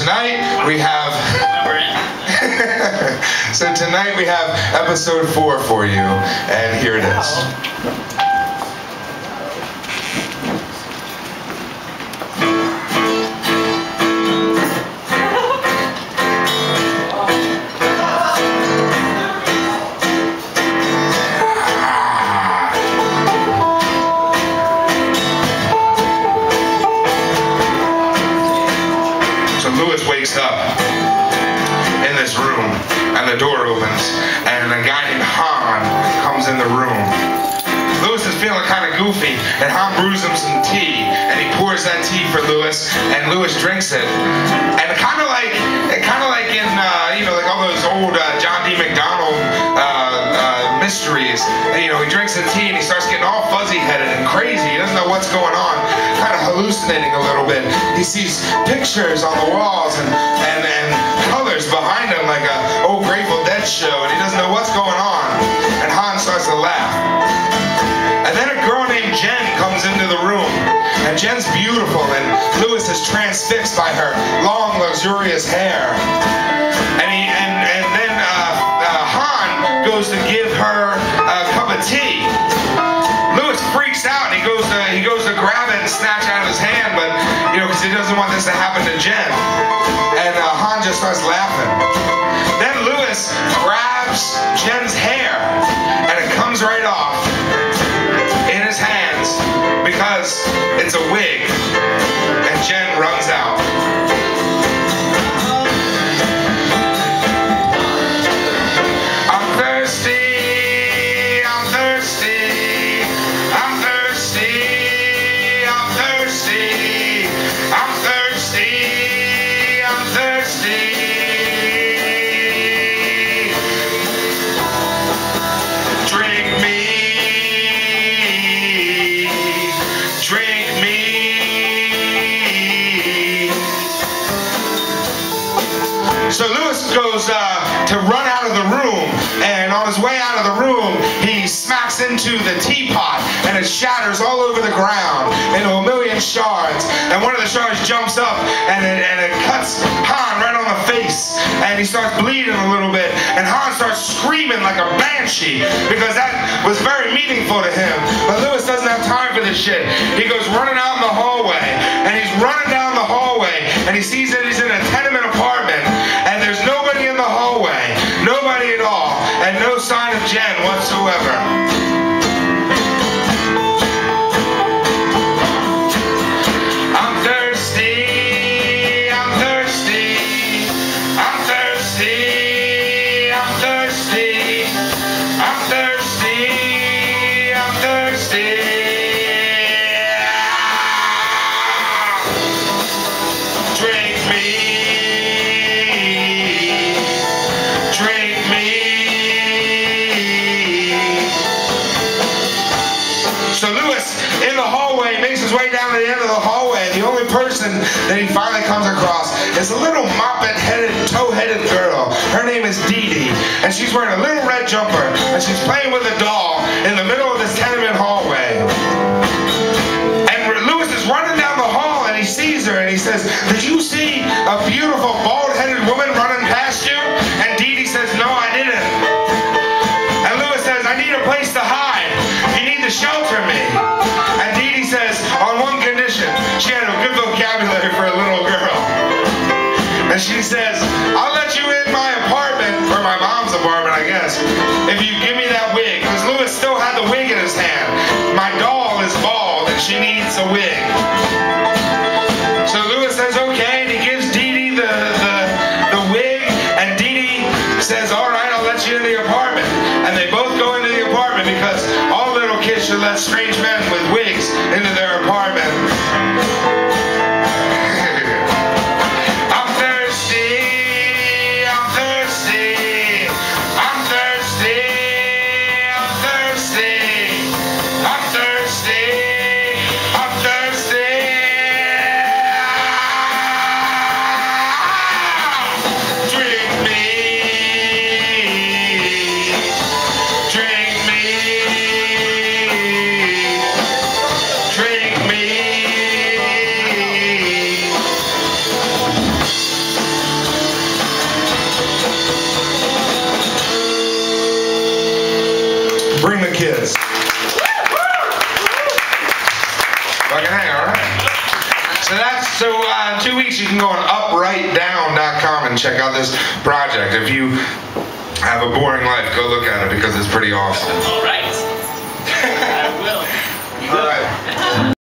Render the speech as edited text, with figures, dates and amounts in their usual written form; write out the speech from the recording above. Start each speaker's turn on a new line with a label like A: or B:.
A: tonight we have so tonight we have episode 4 for you, and here it is. Wakes up in this room, and the door opens, and a guy named Han comes in the room. Lewis is feeling kind of goofy, and Han brews him some tea, and he pours that tea for Lewis, and Lewis drinks it. And kind of like in like all those old John D. McDonald mysteries. And, he drinks the tea and he starts getting all fuzzy-headed and crazy. He doesn't know what's going on, kind of hallucinating a little bit. He sees pictures on the walls and colors behind him like a old Grateful Dead show, and he doesn't know what's going on. And Han starts to laugh. And then a girl named Jen comes into the room, and Jen's beautiful, and Lewis is transfixed by her long, luxurious hair. And then Han goes to give her a cup of tea. Lewis freaks out, and he goes to grab it and snatch it out of his hand, but because he doesn't want this to happen to Jen. And Han just starts laughing. Then Lewis grabs Jen's hair, and it comes right off in his hands because it's a wig, and Jen runs out. I'm thirsty, I'm thirsty, I'm thirsty, I'm thirsty, I'm thirsty, I'm thirsty. Drink me. Drink me. So Lewis goes to run out of the room, and on his way out of the room, he smacks into the teapot, and it shatters all over the ground into a million shards. And one of the shards jumps up, and it cuts Han right on the face, and he starts bleeding a little bit. And Han starts screaming like a banshee because that was very meaningful to him. But Lewis doesn't have time for this shit. He goes running out in the hallway, and he's running down the hallway, and he sees that he's in a tenement apartment, and there's nobody in the hallway, nobody at all, and no sign of Jen whatsoever. I'm thirsty, I'm thirsty, I'm thirsty, I'm thirsty, I'm thirsty, I'm thirsty. Drink me, drink me. So Lewis, in the hallway, makes his way down to the end of the hallway. The only person that he finally comes across is a little moppet-headed, toe-headed girl. Her name is Dee Dee, and she's wearing a little red jumper, and she's playing with a doll in the middle of this tenement hallway. And Lewis is running down the hall, and he sees her, and he says, "Did you see a beautiful bald-headed woman running past you?" And Dee Dee says, "No, I didn't." And Lewis says, "I need a place to hide. You need to shelter me." And Dee Dee says, on one condition. She had a good vocabulary for a little girl. And she says, "I'll let you in my apartment," or my mom's apartment, I guess, "if you give me that wig." Because Lewis still had the wig in his hand. My doll is bald, and she needs a wig. So Lewis says, okay, and he gives Dee Dee the wig, and Dee Dee says, "All right, I'll let you in the apartment." And they both go into the apartment because all little kids should let strange men with wigs into their apartment. I'm thirsty, I'm thirsty, I'm thirsty, I'm thirsty, I'm thirsty, I'm thirsty, Bring the kids. Fucking hang, all right? So in 2 weeks you can go on uprightdown.com and check out this project. If you have a boring life, go look at it because it's pretty awesome.
B: All right. I will.
A: All right.